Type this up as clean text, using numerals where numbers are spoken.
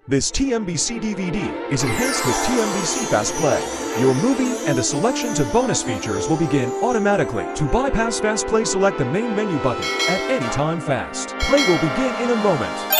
This tmbc DVD is enhanced with tmbc Fast Play. Your movie and a selection to bonus features will begin automatically. To bypass Fast Play, select the main menu button at any time. Fast Play will begin in a moment.